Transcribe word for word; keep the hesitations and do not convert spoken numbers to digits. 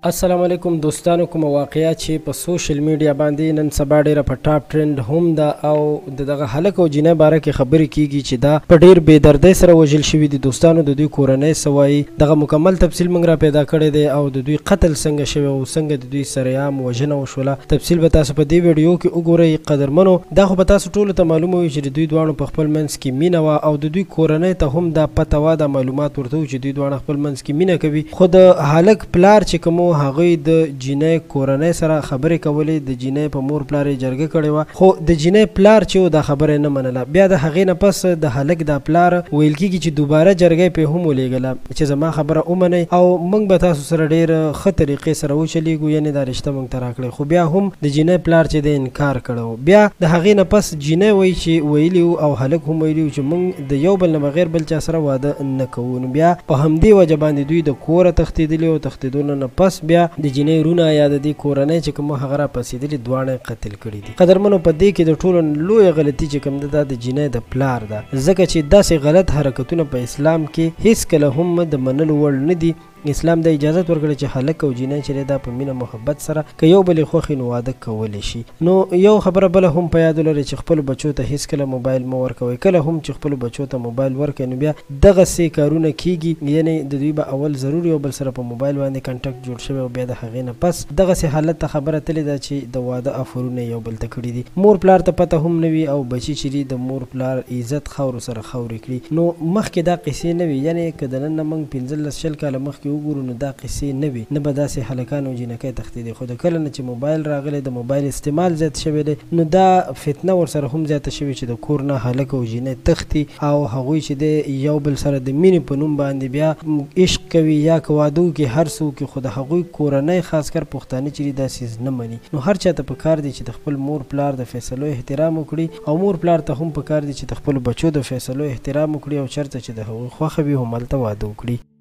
السلام علیکم دوستانو، کوم واقعیا چې په سوشل میډیا باندې نن سبا ډیره په ټاپ ټرند هم ده او دغه هلک او جینۍ باره کې خبرې کیږي چې دا په ډیر بې دردۍ سره وژل شوي دي. دوستانو د دوی کورنۍ څه وایي دغه مکمل تفصیل موږ را پیدا کړی دی او د دوی قتل څنګه شوی او څنګه د دوی سرعام وژنه وشوله. تفصیل به تاسو په دې ویډیو کې وګورئ. قدرمنو، دا خو به تاسو ټولو ته معلومه وي چې د دوی دواړو په خپل منځ کې مینه وه او د دوی کورنۍ ته هم دا پته وه، دا معلومات ورته و چې دوی دواړه خپل منځ کې مینه کوي. خو د هلک پلار چې کوم هغوی د جینۍ کورنۍ سره خبرې کولې، د جینۍ په مور پلار یې جرګه کړې وه، خو د جینۍ پلار چې و دا خبره نه منله. بیا د هغې نه پس د هلک دا پلار ویل کېږي چې دوباره جرګه پې هم ولیږله چې زما خبره ومنئ او موږ به تاسو سره ډېر ښه طریقې سره وچلیږو، یعنې دا رشته موږ ته راکړئ. خو بیا هم د جینۍ پلار چې دی انکار کړی و. بیا د هغې نه پس جینۍ وایي چې ویلي و او هلک هم ویلي و چې موږ د یو بل نه بغیر بل چا سره واده نه کوو. نو بیا په همدې وجه باندې دوی د کوره تښتېدلي او تښتېدلو نه پس بیا د جینۍ رونه یا د دې کورنۍ چې کوم هغه را پسېدلي دواړه قتل کړي دي. قدرمنو، په دې کې د ټولو لویه غلطي چې کوم ده دا د جینۍ د پلار ده، ځکه چې داسې غلط حرکتونه په اسلام کې هیڅکله هم د منلو وړ نه دي. اسلام د اجازت ورکړي چې هلک او جینۍ چې دا په مینه محبت سره که یو بل یې خوښ نو واده کولی شي. نو یو خبره بله هم په یاد ولرئ چې خپلو بچو ته هیڅکله موبایل مه ورکوئ. کله هم چې خپلو بچو ته موبایل ورکوئ نو بیا دغسې کارونه کیږي، یعنې د دوی به اول ضرور یو بل سره په موبایل باندې کنټکټ جوړ شوی او بیا د هغې نه پس دغسې حالت ته خبره تلې ده چې د واده افرونه یو بل ته کړي دي. مور پلار ته پته هم نه وي او بچي چې دي د مور پلار عزت خاورو سره خاورې کړي. نو مخکې دا قصې نه وي، یعنې که د نن نه موږ پنځلس شل کاله مخکې وګورو نو دا قصې نه وي، نه به داسې هلکان او جینکۍ تښتېدې. خو د کله نه چې موبایل راغلی، د موبایل استعمال زیات شوی دی، نو دا فتنه ورسره هم زیاته شوې چې د کور نه هلک او جینۍ تښتي او هغوی چې دی یو بل سره د مینې په نوم باندې بیا عشق کوي یا که واده وکړي هر څه وکړي، خو د هغوی کورنۍ خاص کر پښتانه چې دي دا څیز نه مني. نو هر چا ته پکار دی چې د خپل مور پلار د فیصلو احترام وکړي او مور پلار ته هم پکار دی چې د خپلو بچو د فیصلو احترام وکړي او چېرته چې د هغوی خوښه وي همالته واده وکړي.